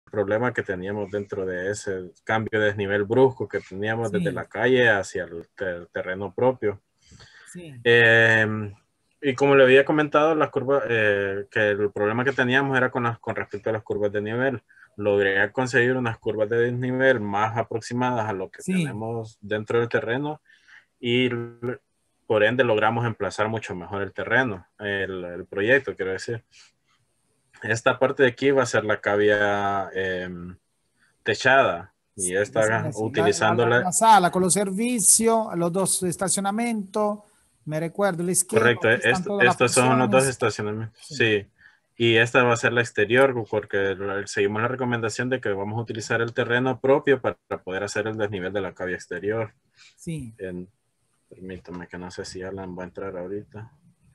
problema que teníamos dentro de ese cambio de desnivel brusco que teníamos desde la Sí, calle hacia el terreno propio. sí, Y como le había comentado, las curvas, que el problema que teníamos era con respecto a las curvas de nivel. Logré conseguir unas curvas de desnivel más aproximadas a lo que sí. tenemos dentro del terreno y por ende logramos emplazar mucho mejor el terreno, el proyecto, quiero decir. Esta parte de aquí va a ser la cavia techada y Sí, decime esta así. utilizándola. La sala con los servicios, los dos estacionamientos, me recuerdo el esquema, Correcto, aquí están todas las estos son los dos funciones. estacionamientos. Sí, Sí, y esta va a ser la exterior porque seguimos la recomendación de que vamos a utilizar el terreno propio para poder hacer el desnivel de la cavia exterior. sí. Permítame que no sé si Alan va a entrar ahorita.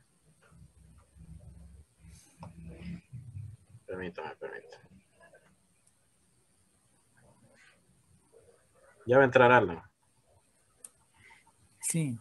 Permítame. Ya va a entrar Alan. Sí,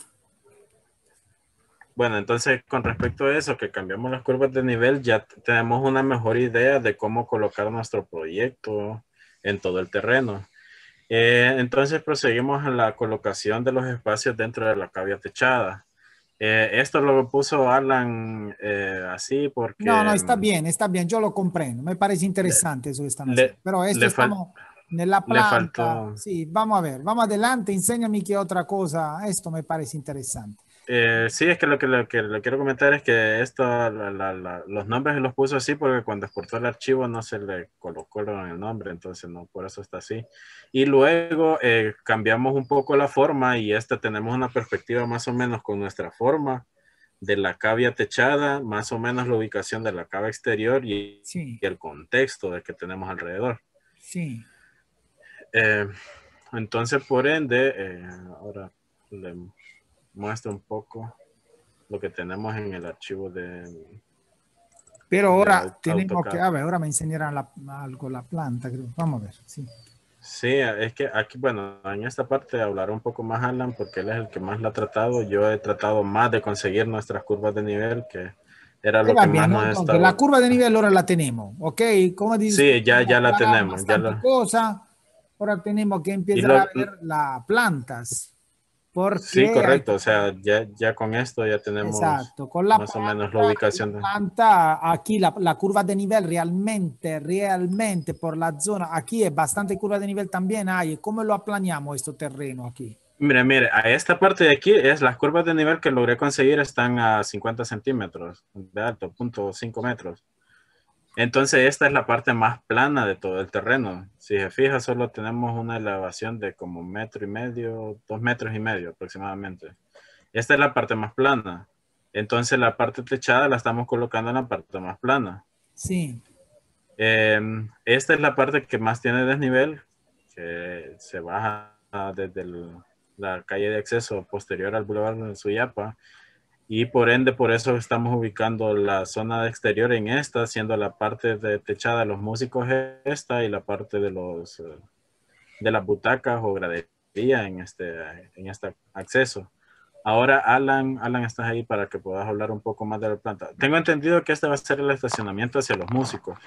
Bueno, entonces con respecto a eso, que cambiamos las curvas de nivel, ya tenemos una mejor idea de cómo colocar nuestro proyecto en todo el terreno. Entonces proseguimos en la colocación de los espacios dentro de la cavia techada. Esto lo puso Alan así no, no, porque está bien, yo lo comprendo, me parece le, interesante eso que están haciendo, le, pero esto le fal- estamos en la le planta, faltó. sí, vamos a ver, vamos adelante, enséñame qué otra cosa, esto me parece interesante. Sí, es que lo que le quiero comentar es que esto, los nombres los puso así porque cuando exportó el archivo no se le colocó el nombre, entonces no, por eso está así. Y luego cambiamos un poco la forma y tenemos una perspectiva más o menos con nuestra forma de la cavia techada, más o menos la ubicación de la cava exterior Sí, y el contexto de que tenemos alrededor. sí. Eh, entonces, por ende, ahora le muestro un poco lo que tenemos en el archivo Pero de ahora tenemos que, AutoCAD. a ver, ahora me enseñarán algo la planta, creo. Vamos a ver, sí. Sí, es que aquí, bueno, en esta parte hablará un poco más Alan porque él es el que más la ha tratado. Yo he tratado más de conseguir nuestras curvas de nivel, que era lo Va que más bien, ¿no? nos Entonces, la estaba. curva de nivel ahora la tenemos, ¿ok? Como dices, Sí, ya podemos la aclarar tenemos, bastante cosas. Ahora tenemos que y empezar a ver las plantas, sí, porque hay correcto, que o sea, ya con esto ya tenemos exacto, con más o menos la la ubicación planta, aquí la curva de nivel realmente por la zona, aquí es bastante curva de nivel también hay. ¿Cómo lo aplaneamos este terreno aquí? Mire, a esta parte de aquí es las curvas de nivel que logré conseguir están a 50 centímetros de alto, 0.5 metros. Entonces esta es la parte más plana de todo el terreno. Si se fija, solo tenemos una elevación de como 1,5 metros, 2,5 metros aproximadamente. Esta es la parte más plana. Entonces la parte techada la estamos colocando en la parte más plana. Sí, Esta es la parte que más tiene desnivel, que se baja desde la calle de acceso posterior al Boulevard de Suyapa. Y por ende, por eso estamos ubicando la zona exterior en esta, siendo la parte de techada de los músicos esta y la parte de las butacas o gradería en este acceso. Ahora, Alan, estás ahí para que puedas hablar un poco más de la planta. Tengo entendido que este va a ser el estacionamiento hacia los músicos.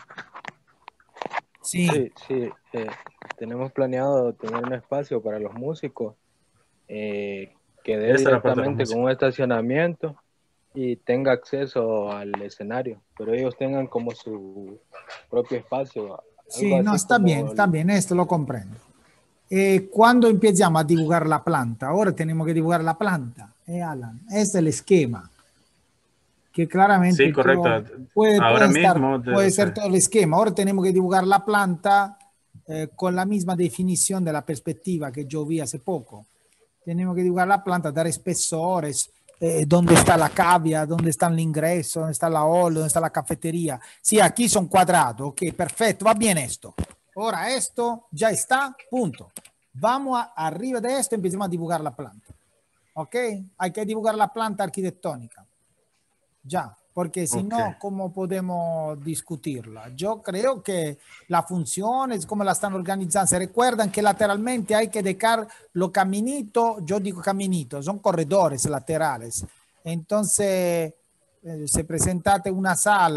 sí. Sí, sí, tenemos planeado tener un espacio para los músicos que dé Esta es la parte de los directamente con músicos. un estacionamiento y tenga acceso al escenario, pero ellos tengan como su propio espacio, algo Sí, no, así como está bien, esto lo comprendo. ¿Cuándo empezamos a dibujar la planta? Ahora tenemos que dibujar la planta, Alan. Este es el esquema, que Sí, claramente correcto. Ahora mismo, puede ser todo el esquema. Ahora tenemos que dibujar la planta con la misma definición de la perspectiva que yo vi hace poco. Tenemos que dibujar la planta, dar espesores, dónde está la cavia, dónde está el ingreso, dónde está la hall, dónde está la cafetería. Sí, aquí son cuadrados, ok, perfecto, va bien esto. Ahora esto ya está, punto. Vamos arriba de esto, empecemos a dibujar la planta. Ok, hay que dibujar la planta arquitectónica. Ya, porque si ok. no, ¿cómo podemos discutirla? Yo creo que la función es como la están organizando. Se recuerdan que lateralmente hay que dejar los caminitos, yo digo caminitos, son corredores laterales. Entonces, se presentate una sala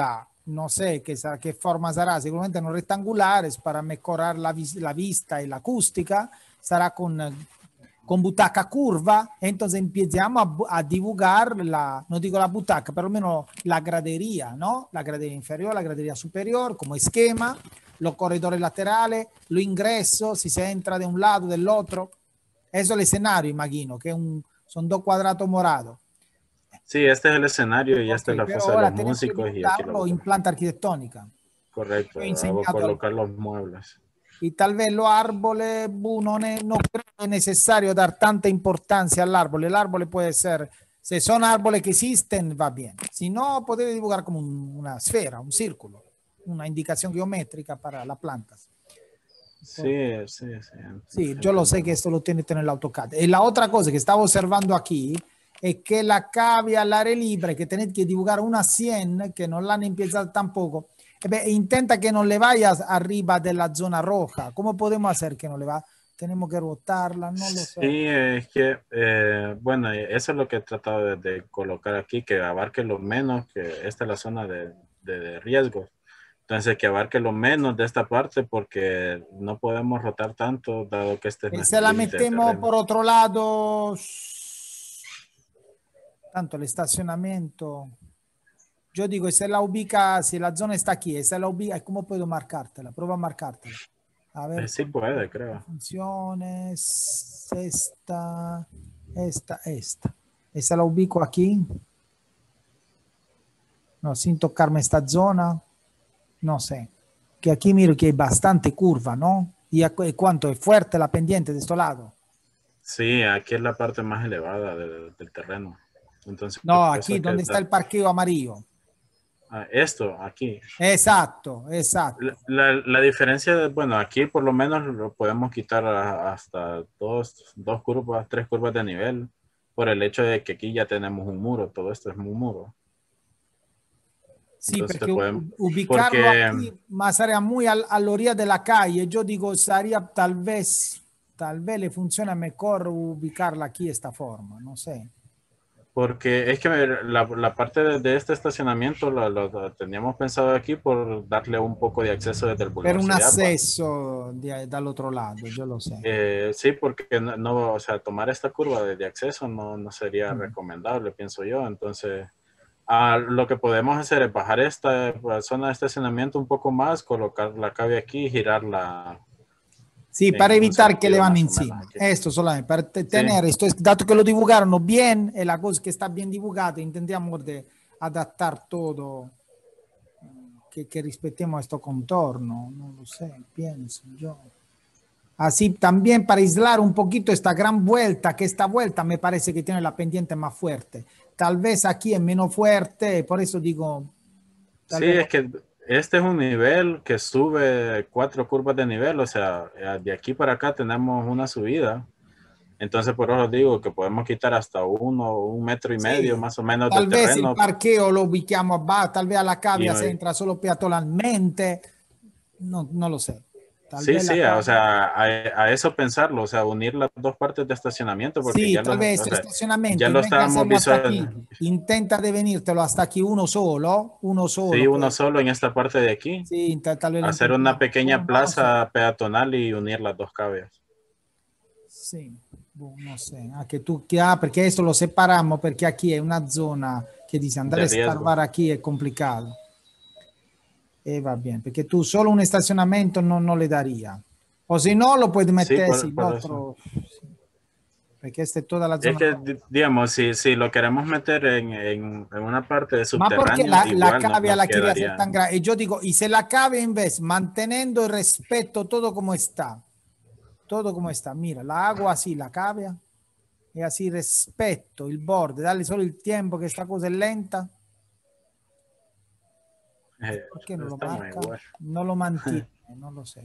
no sé qué forma será, seguramente no rectangulares para mejorar la vista y la acústica, será con butaca curva, entonces empezamos a divulgar no digo la butaca, pero al menos la gradería, ¿no? La gradería inferior, la gradería superior, como esquema, los corredores laterales, los ingresos, si se entra de un lado, del otro. Eso es el escenario, imagino, que son 2 cuadrados morados. Sí, este es el escenario y esta es Ok, la pero fosa de ahora los tenemos que músicos y aquí la divulgarlo en butaca. planta arquitectónica. Correcto, Yo he hago enseñado colocar los muebles. y tal vez los árboles, no creo que es necesario dar tanta importancia al árbol. El árbol puede ser, si son árboles que existen, va bien. Si no, puede dibujar como una esfera, un círculo, una indicación geométrica para las plantas. Sí, sí, sí. Sí, yo lo sé que esto lo tiene en el AutoCAD. Y la otra cosa que estaba observando aquí es que la cavia al aire libre, que tenés que dibujar una 100, que no la han empezado tampoco, intenta que no le vayas arriba de la zona roja. ¿Cómo podemos hacer que no le va? Tenemos que rotarla, no lo sé. Sí, es que, bueno, eso es lo que he tratado de colocar aquí, que abarque lo menos, que esta es la zona de riesgo. Entonces, que abarque lo menos de esta parte porque no podemos rotar tanto, dado que este es Se nuestro la límite de metemos terreno. por otro lado, tanto el estacionamiento. Yo digo, si la ubica, si la zona está aquí, si la ubica, ¿cómo puedo marcártela? Prueba a marcártela. A ver, Sí puede, creo. funciones, esta. Esa la ubico aquí. No, sin tocarme esta zona. No sé. Que aquí miro que hay bastante curva, ¿no? ¿Y cuánto es fuerte la pendiente de este lado? Sí, aquí es la parte más elevada del terreno. Entonces, No, por eso aquí es que donde está el parqueo amarillo. esto, aquí. Exacto. La diferencia, bueno, aquí por lo menos lo podemos quitar hasta dos curvas, 3 curvas de nivel, por el hecho de que aquí ya tenemos un muro, todo esto es un muro. Sí, Entonces perché podemos, ubicarlo porque aquí, ma sería muy all'orilla della calle. Yo digo, sería tal vez le funciona mejor ubicarla aquí de esta forma, no sé. Porque es que la parte de este estacionamiento lo teníamos pensado aquí por darle un poco de acceso desde el Per Boulevard un Suyapa. accesso dall'altro lato, yo lo sé. Sí, porque no, o sea, tomar esta curva de acceso no sería Mm. recomendable, pienso yo. Entonces, lo que podemos hacer es bajar esta zona de estacionamiento un poco más, colocar la cabe aquí y girarla Sí, para en un evitar que le sentido van más o menos encima. aquí. Esto solamente, para Sí, tener esto, dato que lo divulgaron bien, y la cosa que está bien divulgada, intentamos de adaptar todo, que respetemos este contorno, no lo sé, pienso yo. Así también para aislar un poquito esta gran vuelta, que esta vuelta me parece que tiene la pendiente más fuerte. Tal vez aquí es menos fuerte, por eso digo, tal sí, vez es que este es un nivel que sube 4 curvas de nivel, o sea, de aquí para acá tenemos una subida. Entonces, por eso digo que podemos quitar hasta 1,5 metros sí, más o menos del tal vez el terreno. parqueo lo ubichiamo abajo, tal vez a la Y, cavia se entra solo peatonalmente, no lo sé. Tal sí, vez la sí, o cavia. sea, a eso pensarlo, o sea, unir las dos partes de estacionamiento, porque Sí, ya tal vez o el sea, ya estacionamiento, en lo vez de estábamos hacerlo hasta visual, aquí, intenta de venírtelo hasta aquí uno sí, solo, uno pues. solo en esta parte de aquí, Sí, tal vez lo hacer una intentamos. pequeña Bueno, no lo sé. plaza peatonal y unir las dos cabias Sì, boh, non so, anche tu, perché adesso lo separiamo perché qui è una zona che dice andare de a riesgo. scavare qui è complicato e va bene, perché tu solo un estacionamiento non le daría. O se no, lo puedes Sí, meter, sí, por eso. otro, perché esta è tutta la Es zona que, roja. digamos, si lo queremos meter en una parte de Ma perché subterráneo, la igual cavia nos la quería hacer quedaría. tan grande? E io dico, y se la cavia invece, mantenendo el respeto todo como está, mira, la hago así, la cavia, e así rispetto il borde, darle solo il tempo che sta cosa è lenta. ¿Por qué no lo Estamos marca? igual. No lo mantiene, no lo sé.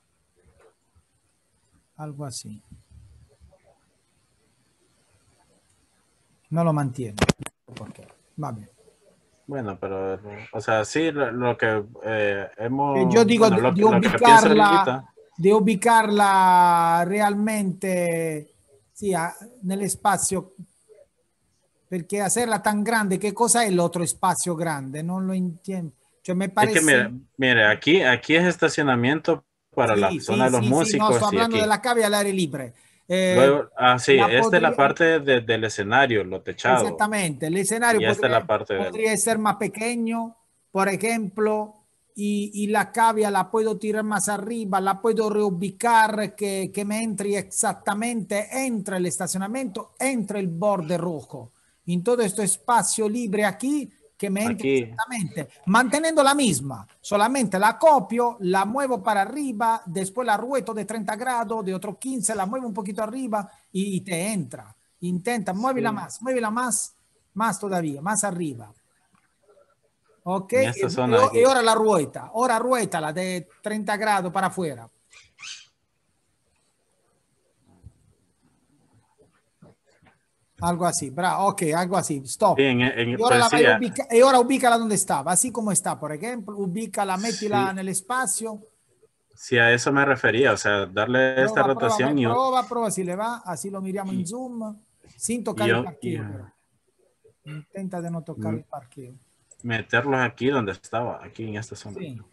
Algo así. No lo mantiene. ¿Por qué? Va bien. Bueno, pero, o sea, sí, lo que Yo digo bueno, lo que pienso ahorita, de ubicarla realmente sí, nell'espazio, perché hacerla tan grande, ¿qué cosa è l'altro spazio grande? Non lo entiendo. Cioè, me Es que parece... mire, aquí es estacionamiento para la Sí, zona sí, de los sí, sí, no, músicos sto y hablando aquí. della cavia all'aria libre. Luego, sí, La esta es la podría, parte del escenario, lo techado. exactamente, el escenario Y esta es podría, la parte del... podría ser más pequeño, por ejemplo, y la cavia la puedo tirar más arriba, la puedo reubicar que me entre exactamente entre el estacionamiento, entre el borde rojo, en todo este espacio libre aquí que me entre Aquí, exactamente, manteniendo la misma, solamente la copio, la muevo para arriba, después la rueto de 30 grados, de otro 15, la muevo un poquito arriba y te entra. Intenta, sí, muévela más todavía, más arriba. Ok, en esta zona de y aquí. ahora rueta la de 30 grados para afuera. Algo así, bravo, ok, algo así, Sí, stop. pues sí, Y ahora ubícala donde estaba, así como está, por ejemplo, ubícala, métila sí, en el espacio. sí, a eso me refería, o sea, darle esta rotación Prova si le va, así lo miramos en y, Zoom, sin tocar y, el y, parqueo, pero intenta de no tocar el parqueo. meterlos aquí donde estaba, aquí en esta zona. Sí.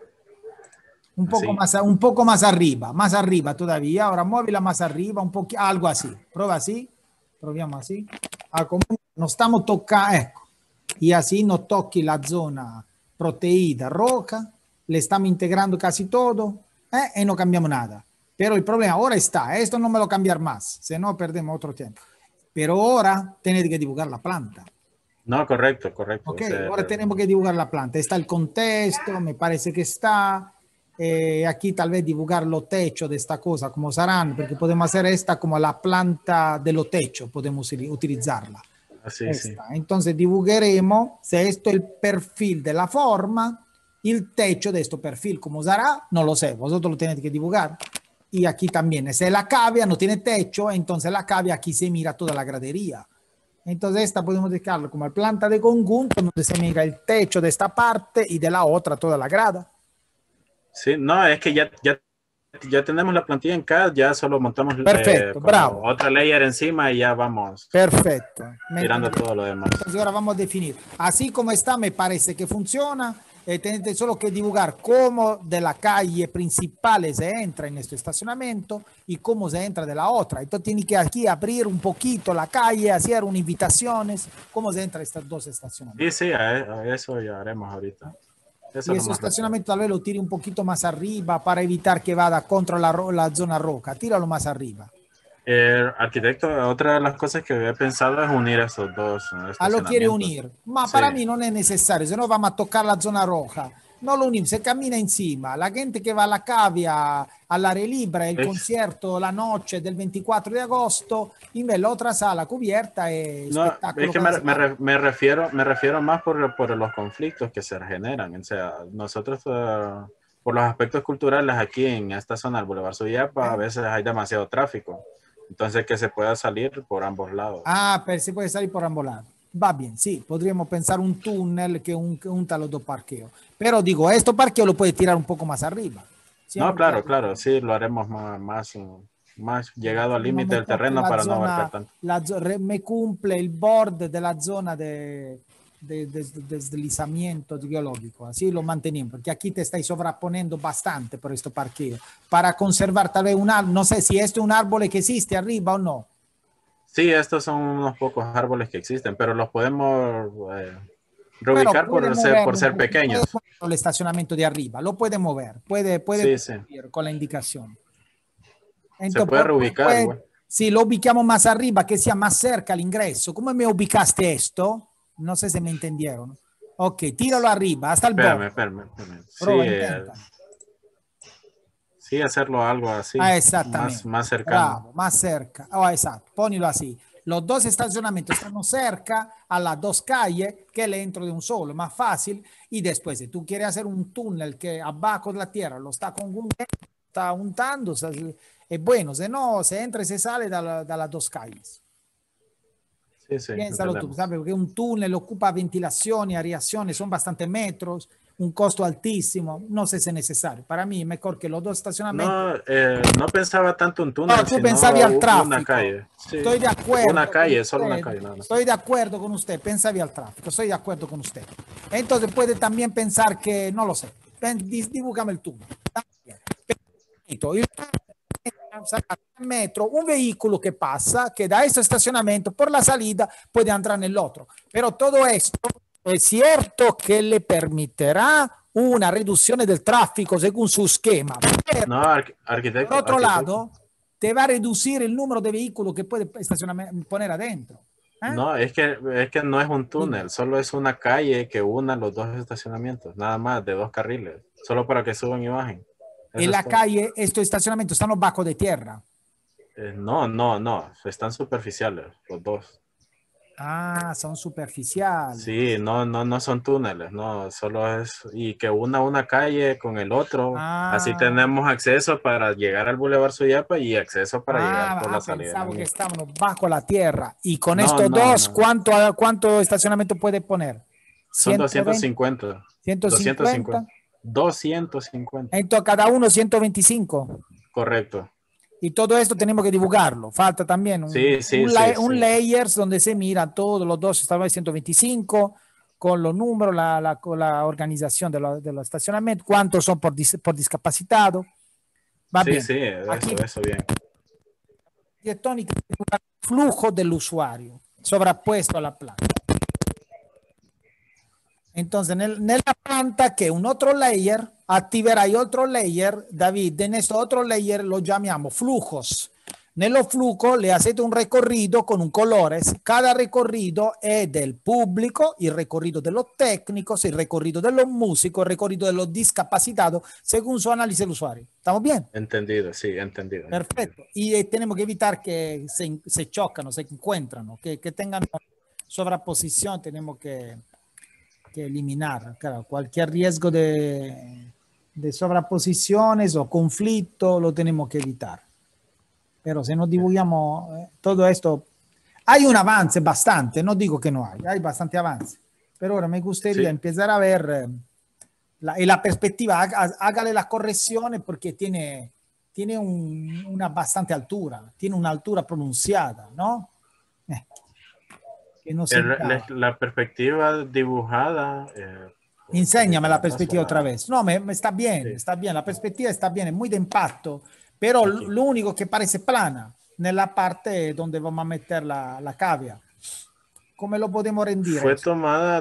Así. Un poco más arriba todavía. Ahora muévela más arriba, un poquito, algo así. Prueba así, proviamo así. Como no estamos tocando, y así no toqui la zona proteída roja, le estamos integrando casi todo y no cambiamos nada. Pero el problema ahora está, esto no me lo cambiar más, si no perdemos otro tiempo. Pero ahora tenés que dibujar la planta. No, correcto, correcto. Ok, O sea, ahora tenemos que dibujar la planta. Está el contexto, me parece que está. Aquí tal vez dibujar los techos de esta cosa, como serán, porque podemos hacer esta como la planta de los techos, podemos utilizarla. así, sí. Esta. Entonces dibujaremos, si esto es el perfil de la forma, el techo de este perfil, como será, no lo sé, vosotros lo tenéis que dibujar. Y aquí también, si la cavia no tiene techo, entonces la cavia aquí se mira toda la gradería. Entonces esta podemos dejarlo como planta de conjunto donde se mira el techo de esta parte y de la otra toda la grada. Sí, no, es que ya tenemos la plantilla en CAD, ya solo montamos Perfecto, como bravo. otra layer encima y ya vamos Perfecto. tirando todo lo demás. Entonces ahora vamos a definir. Así como está, me parece que funciona. Tenés solo que dibujar cómo de la calle principal se entra en este estacionamiento y cómo se entra de la otra. Entonces tiene que aquí abrir un poquito la calle, hacer unas invitaciones, cómo se entra estas dos estacionamientos. Sí, sí, a eso ya haremos ahorita. Eso Y es lo ese más rápido. estacionamiento tal vez lo tire un poquito más arriba para evitar que vada contra la zona roca. Tíralo más arriba. Arquitecto, otra de las cosas que había pensado es unir estos dos Lo quiere estacionamientos. unir, ma Sí, para mí no es necesario, si no vamos a tocar la zona roja. No lo unimos, se camina encima. La gente que va a la cavia, all'aria libre, el es, concierto la noche del 24 de agosto, en la otra sala cubierta es no, es espectáculo que cada semana. me refiero más por los conflictos que se generan. O sea, nosotros, por los aspectos culturales aquí en esta zona del Boulevard Suyapa, a ¿Eh? veces hay demasiado tráfico. Entonces, que se pueda salir por ambos lados. Ah, pero si puede salir por ambos lados. Va bien, sí, podríamos pensar un túnel que unta los dos parqueos. Pero digo, esto parqueo lo puede tirar un poco más arriba. No, Siempre claro, tirarlo. claro, sí, lo haremos más llegado al No límite me del toque terreno la para no abarcar zona, tanto. me cumple el borde de la zona de deslizamiento geológico. Así lo mantenemos, porque aquí te estáis sobreponiendo bastante por este parqueo. Para conservar tal vez un árbol, no sé si esto es un árbol que existe arriba o no. Sí, estos son unos pocos árboles que existen, pero los podemos Bueno, reubicar puede por moverlo un ser poco, puede pequeños. moverlo el estacionamiento de arriba, lo puede mover, puede Sí, sí. ir con la indicación. Se Entonces, puede reubicar igual. si lo ubicamos más arriba, que sea más cerca al ingreso, ¿cómo me ubicaste esto? No sé si me entendieron. Ok, tíralo arriba, hasta el borde. Espérame. Sí, Prueba, intenta. sí, hacerlo algo así, Exactamente. más cercano. Bravo, más cerca. Oh, exacto, ponilo así. Los dos estacionamientos están cerca a las dos calles que el entro de un solo, más fácil. Y después, si tú quieres hacer un túnel que abajo de la tierra lo está está untando, o sea, es bueno. Si no, se entra y se sale de las dos calles. Sí, sí, Piénsalo tú, entendemos. ¿sabes? Porque un túnel ocupa ventilación y aireación, son bastantes metros, un costo altísimo. No sé si es necesario. Para mí es mejor que los dos estacionamientos. No, no pensaba tanto un No, túnel, tú pensavi sino al una traffico. calle. Sí, Estoy de una acuerdo con calle, solo una usted. calle, nada más. Estoy de acuerdo con usted. Pensavi al tráfico. Estoy de acuerdo con usted. Entonces puede también pensar que, no lo sé, dibújame el túnel. Il metro, un vehículo que pasa, que da ese estacionamiento por la salida puede entrar en el otro. Pero todo esto es cierto que le permitirá una reducción del tráfico según su esquema. Pero, No, por arquitecto, otro arquitecto. lado, te va a reducir el número de vehículos que puede poner adentro. ¿Eh? No, es que no es un Dime. túnel, solo es una calle que una los dos estacionamientos, nada más, de 2 carriles, solo para que suban y bajen. En Eso es la todo. calle, estos estacionamientos están bajo de tierra. No, no, no, están superficiales, los dos. Ah, son superficiales. Sí, no, no, no son túneles, no, solo es, y que una calle con el otro, así Ah, tenemos acceso para llegar al Boulevard Suyapa y acceso para llegar por la salida de la pensavo che mía. stavano bajo la tierra. Y con No, estos no, dos, no, ¿cuánto estacionamiento puede poner? son 120, 250, 150. 250, 250, Entonces cada uno 125. correcto. Y todo esto tenemos que divulgarlo. Falta también Sí, sí, sí, un sí. layers donde se mira todos los dos estaban 125 con los números, la organización de los estacionamientos, cuántos son por discapacitado. Va Sí, bien. sí, Aquí eso bien. arquitectónica flujo del usuario sovrappuesto alla planta. Entonces, nella planta che un altro layer, attiverai otro layer, David, en este otro layer lo chiamiamo flujos. Nello flujo le hacete un recorrido con un colore, cada recorrido è del pubblico, il recorrido de los técnicos, il recorrido de los músicos, il recorrido de los discapacitados, según su análisis del usuario. ¿Estamos bien? Entendido, sí, entendido, entendido. Perfecto. Y tenemos que evitar que se chocan, se encuentran, que tengan sobreposición, tenemos que eliminar. Claro, cualquier riesgo de sobreposiciones o conflicto lo tenemos que evitar. Pero si no divulgamos todo esto, hay un avance bastante, no digo que no hay bastante avance. Pero ahora me gustaría Sí, empezar a ver la perspectiva, hágale las correcciones porque tiene una bastante altura, tiene una altura pronunciada, ¿no? Que no se miraba. la perspectiva dibujada, Enséñame la paso perspectiva otra vez. No, sí, está bien, la perspectiva está bien, es muy de impacto, pero aquí. lo único que parece plana nella parte donde vamos a meter la cavia. ¿Cómo lo podemos rendir Fue eso? tomada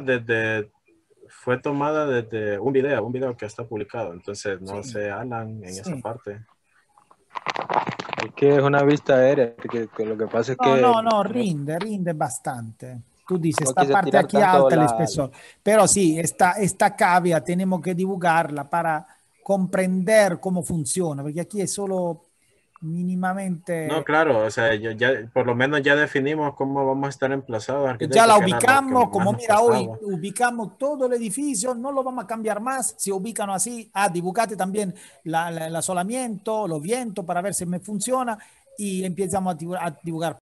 desde un video que está publicado, entonces no Sí, se hablan en esa sí. parte. Es que es una vista aérea, que lo que pasa es que No, no, rinde bastante. Tú dices, no esta quise parte tirar aquí tanto alta el la... espesor, pero sí, esta cavia tenemos que divulgarla para comprender cómo funciona, porque aquí es solo No, mínimamente. claro, o sea, ya, por lo menos ya definimos cómo vamos a estar emplazados, Ya arquitecto, la que era lo que ubicamos, más como nos mira, hoy costaba. ubicamos todo el edificio, no lo vamos a cambiar más, se ubican así, dibujate también el asolamiento, los vientos para ver si me funciona y empezamos a dibujar